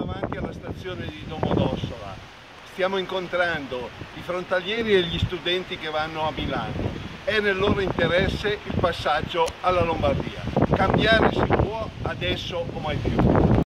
davanti alla stazione di Domodossola. Stiamo incontrando i frontalieri e gli studenti che vanno a Milano. È nel loro interesse il passaggio alla Lombardia. Cambiare si può adesso o mai più.